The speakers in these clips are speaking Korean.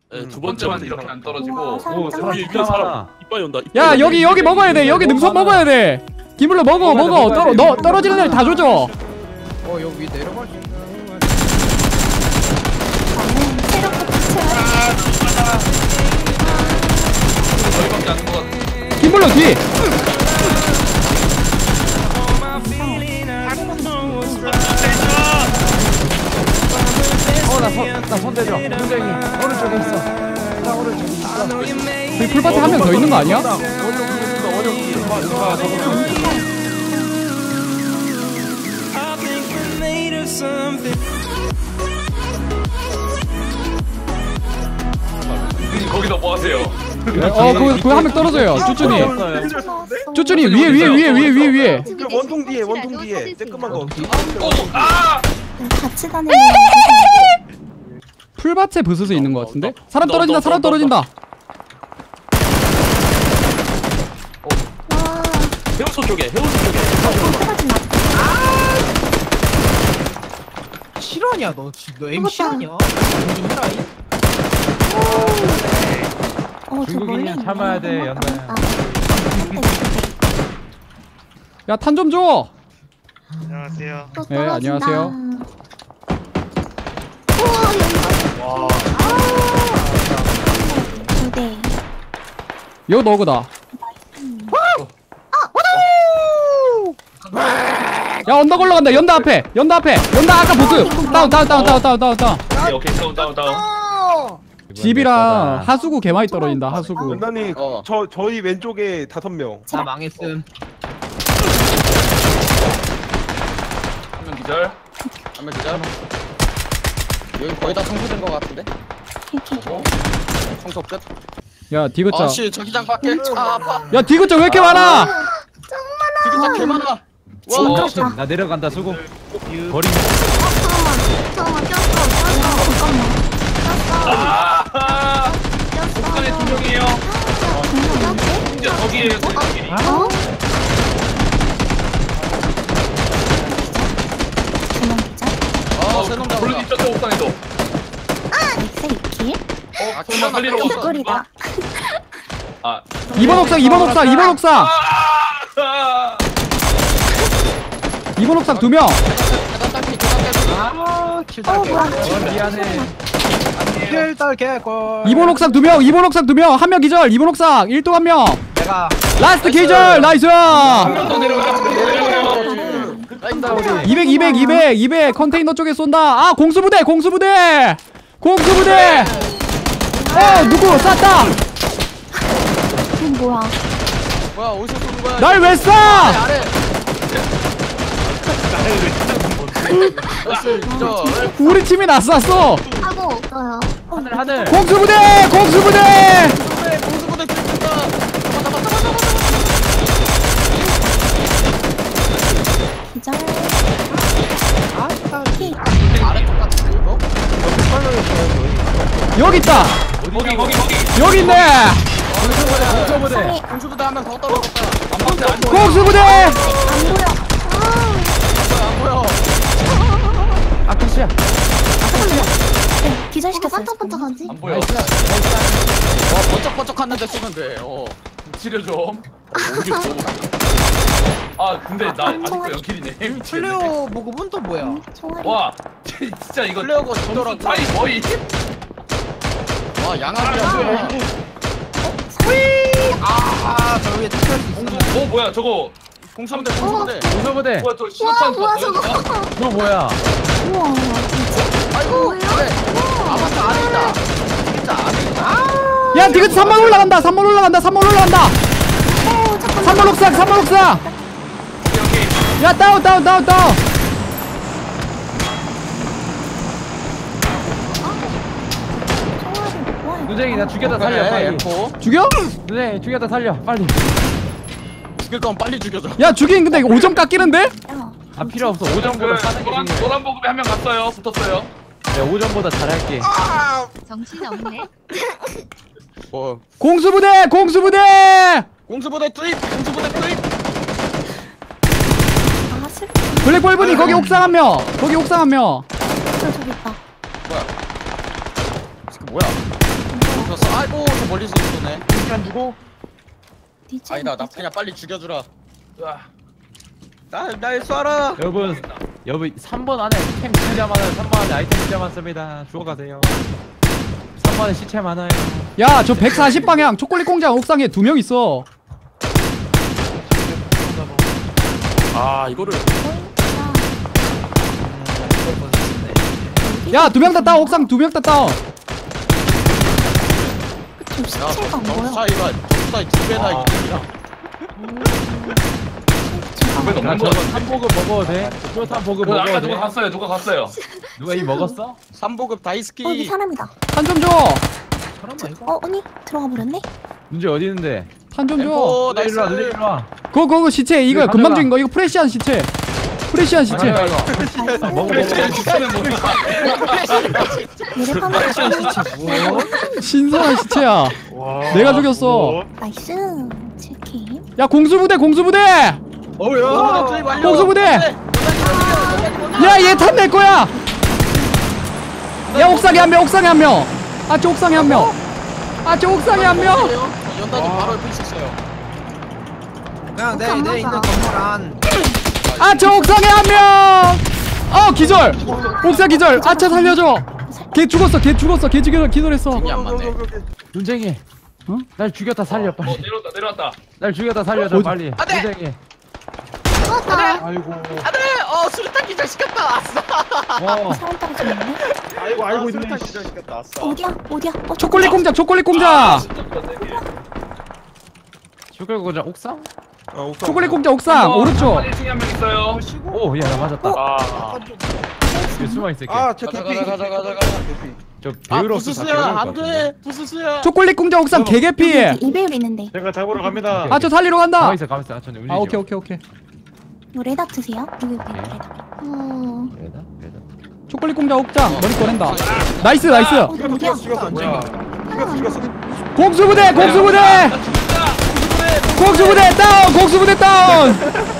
네, 두 번째만 이렇게 안 떨어지고. 오, 사람 이빨 사람 이빨 온다. 야 여기 먹어야 돼. 여기 능선 먹어야 돼. 기물로 먹어. 떨어지는 애 다 조져. 여기 위에 내려갈 수 있나? 저희밖에 안것 같아. 기물로 뒤. 나 손대줘. 문정이 오른쪽에 있어. 나 오른쪽에 있어. 여기 풀밭에 한 명 더 있는 거 아니야? 거기서 뭐 하세요? 그 한 명 떨어져요. 쭈쭈니 위에. 원통 뒤에 쬐끄만 거. 같이 다니는 풀밭에 부스스 있는 거 같은데? 사람 떨어진다. 해우소 쪽에. 실화냐 너 지금 너 MC 아니야? 중국인이야 참아야 돼 연나야. 야 탄 좀 줘. 안녕하세요. 네, 안녕하세요. 이거 너구다. 야 언덕 올라간다. 연다 앞에. 연다 아까 보스. 다운. 오케이 다운. 집이랑 하수구 개 많이 떨어진다. 하수구. 연단이 저희 왼쪽에 5명. 나 망했음. 한 명 기절. 여기 거의 다 청소된 거 같은데? 청소 끝? 야 디귿자. 아씨 저기장 밖에 차 아파. 야 디귿자 왜 이렇게 많아? 디귿자 개 많아. 와 나 내려간다 수고. 버리. 북한에 2명이에요. 이제 저기에요. 새놈 잡았다. 물론 저쪽 옥상에도. 설마 살리러 왔어. 개꿀이다. 아. 2번 옥상. 2번 옥상 2명. 미안해. 킬딸 개꿀. 2번 옥상 2명. 1명 기절. 2번 옥상 1동 1명. 내가 라스트 기절. 나이스. 또 내려가. 200 컨테이너 쪽에 쏜다. 아 공수부대. 누구 쐈다. 뭐야? 뭐야 어디서 쏘는 거야? 날 왜 쏴? 아래. 우리 팀이 나 쐈어. 하고 없어요. 하늘. 공수부대. 공수부대 킬했다. 기절. 아래쪽 같은데 이거? 여기 있다. 거기. 여기 있네. 공수부대 한 명 더 떨어졌다. 공수부대. 안 안 보여. 보여. 아카시아. 기절시켰어요. 반짝반짝하지? 안 보여. 와 번쩍번쩍 하는데 쏘면 돼. 치료 좀. 아 근데 나 아직도 연킬이네. 플레어 보급은 또 뭐야? 총알이. 와 진짜 이거 플레어가 점수 지더라고. 차이 거의. 와 양아치야. 저 위에 탈출할 수 있어. 뭐야 저거. 공수부대. 공수부대. 뭐야 저 와, 신호탄 뭐야 저거? 너 뭐야? 우와, 뭐지? 아이고 그래. 아마도 안에 있다. 진짜 안에 있다. 야 디귿 3번 올라간다. 3번 올라간다. 3번 옥상. 야 다운. 누쟁이 나 죽여다 살려 빨리. 죽여? 누쟁이 죽여다 살려 빨리. 죽일 거면 빨리 죽여줘. 야 죽이긴 근데 이거 5점 깎이는데? 아 필요 없어. 5점보다 사는 게 중요해. 노란 보급에 한 명 갔어요. 붙었어요. 내가 5점보다 잘할게. 정신없네. 뭐 공수부대. 공수부대 투입. 아, 슬퍼. 블랙볼분이 거기 옥상 한 명. 저기 있다. 뭐야? 줬어. 아이고 저 멀리서 쏘네. 안 주고 뒤지. 아니다 나 그냥 빨리 죽여주라. 으아. 날 쏴라. 여러분 3번 안에 캠 진짜 많아요. 3번 안에 아이템 진짜 많습니다. 죽어가세요. 3번에 시체 많아요. 야, 저 140방향 초콜릿 공장 옥상에 2명 있어. 아 이거를 야, 2명 다 다운. 옥상 2명 다 다운. 저 시체가 안 보여. 점사이가 점사이 2배나 아. 이득이야. 나 저거 3보급 먹어도 돼? 저 3보급 그 아까 먹어도 누가 돼? 갔어요. 누가 갔어요. 누가 이 먹었어? 3보급 다이스키. 여기 사람이다. 탄 좀 줘. 언니 들어가 버렸네. 문제 어디 있는데? 탄 좀 줘. 엠포 누나 일로 와, 누나 나이스. 일로 와. 그거 시체 이거 이거 금방 가져가. 죽인 거. 이거 프레시한 시체. 프레시한 시체. 아니야, 이거. 나이스. 먹어, 그래, 먹어. 제 시체는 뭐야? 얘를 파면 신선한 시체야. 내가 죽였어. 나이스. 7킬. 야, 공수부대. 어우야. 저희 완료. 공수부대. 야, 얘 탄 내 거야. 야, 옥상에 한 명. 옥상에 한 명. 아, 저 옥상에 한 명. 아, 저 옥상에 한 명. 연다도 바로 옆에 있었어요. 그냥 내 있는 건물 안. 아, 저 옥상에 한 명. 기절. 옥상 기절. 아, 차 살려줘. 걔 죽었어. 걔 기절했어. 생이 안 맞네. 눈쟁이. 어? 날 죽였다 살려 빨리. 내려왔다. 날 죽였다 살려줘 어디- 빨리. 안 돼! 눈쟁이. 죽었다. 아이고 안돼. 수류탄 기절 시켰다. 아싸. 사람 떨어졌네. 알고 있네 수류탄 기절 시켰다. 아싸. 어디야? 초콜릿 공장. 죽을 거자 옥상? 초콜릿 공장 옥상 오른쪽. 1층에 한 명 있어요. 오, 야, 나 맞았다. 아. 여기 숨어 있을게. 아저 가자 개피 가자 가자 가자. 저 아 배우로서 다 부스스야 배울 것 안돼. 같은데. 부스스야. 초콜릿 공장 옥상 개개피. 이배율 있는데. 제가 잡으러 갑니다. 아, 저 살리러 간다. 가만 있어. 천천히 울리지. 아, 오케이. 뭐 레다 드세요? 여기 레다. 레다. 초콜릿 공장 옥상 머리 꺼낸다. 나이스. 어디야? 죽였어 뭐야? 죽였어 공수부대 다운. 공수부대 다운.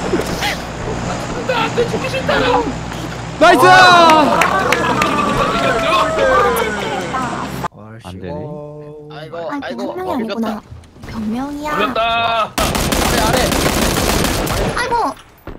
나이스. 안 되네. 아이고 아이고 한 아이고. 명이 아니구나. 병명이야. 올렸다. 아래. 아이고.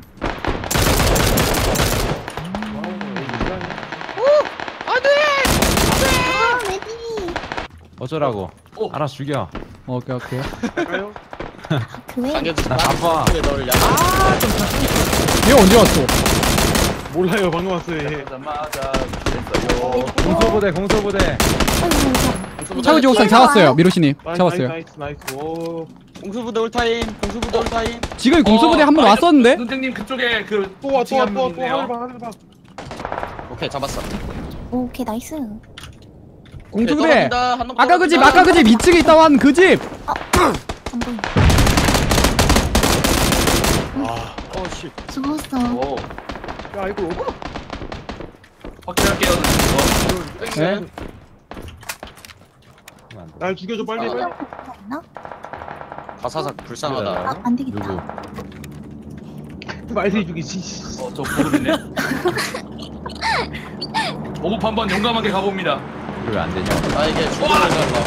아 레디. 어쩌라고. 오. 알아서 죽여. 오케이. 교회. 당겨주지 나 바빠. 널 야. 얘 언제 왔어? 몰라요. 방금 왔어요. 얘. 맞아. 됐어요. 공소부대. 차우지 옥상 잡았어요. 미로시님 잡았어요. 나이스. 오. 공수부대 올타임. 공수부대 올타임. 지금 공수부대 한 번 왔었는데. 눈탱님 그쪽에 그 또 지금 하늘 있네요. 봐. 하늘 봐. 오케이 잡았어. 오케이 나이스. 공수부대. 떨어진다. 한놈 아까 그 집 떨어진다. 2층에 있다고 한 그 집. 안 보여. 씨. 죽었어. 오. 야 이거 확실할게요. 네. 날 죽여줘 빨리. 빨리. 없나? 가사삭 불쌍하다. 아, 안 되겠다. 누구? 말세이 죽이지. 저 보급이네. 보급 한번 용감하게 가봅니다. 왜 안 되냐? 나에게 죽음을 달라.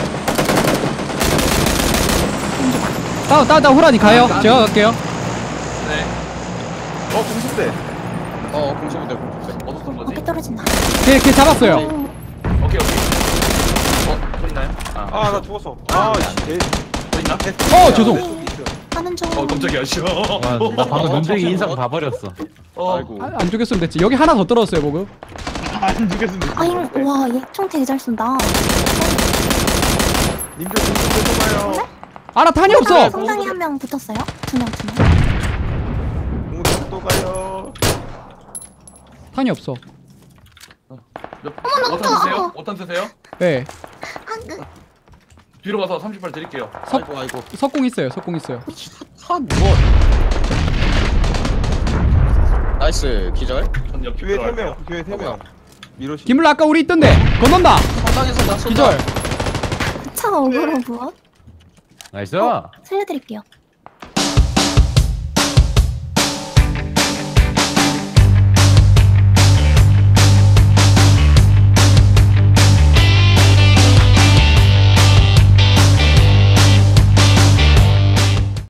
다운 후라니 가요. 제가 갈게요. 네. 공수대 공수부대 공수부대. 어떻던 거지? 어깨 떨어진다. 걔 잡았어요. 오케이. 또 있나요? 아나 죽었어 아씨 또 있나? 죄송. 하는 중. 깜짝이야. 씨. 나 방금 눈쟁이 인상 봐버렸어. 아이고. 안 죽였으면 됐지. 여기 하나 더 떨어졌어요, 보급. 안 죽였으면 아잉 와얘총 되게 잘 쏜다. 님들 공수대 봐요 알아, 탄이 없어. 성당에 한 명 붙었어요. 두 명. 공수대 또 가요 탄이 없어. 어떤 쓰세요? 어떤 쓰세요? 네. 뒤로 가서 30발 드릴게요. 아이고. 석궁 있어요. 한 무엇? 나이스 기절. 전 옆. 교회 3명 미로시 김물로 아까 우리 있던데. 건넌다. 성당에서 나 쏜다. 기절. 차 어그로 무엇? 나이스. 살려드릴게요.